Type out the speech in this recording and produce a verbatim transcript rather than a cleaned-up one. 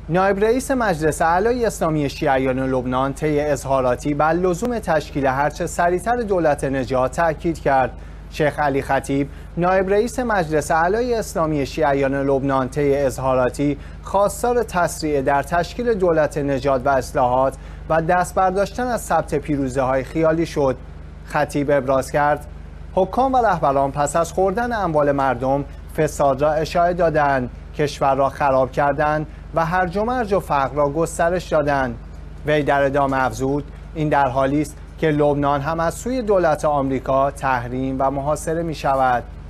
نایب رئیس مجلس اعلی اسلامی شیعیان لبنان طی اظهاراتی بر لزوم تشکیل هرچه سریعتر دولت نجات تاکید کرد. شیخ علی خطیب نایب رئیس مجلس اعلی اسلامی شیعیان لبنان طی اظهاراتی خواستار تسریع در تشکیل دولت نجات و اصلاحات و دست برداشتن از ثبت پیروزی‌های خیالی شد. خطیب ابراز کرد حکام و رهبران پس از خوردن اموال مردم فساد را اشاعه دادند، کشور را خراب کردند و هرج و مرج و فقر را گسترش دادند. وی در ادامه افزود این در حالی است که لبنان هم از سوی دولت آمریکا تحریم و محاصره می شود.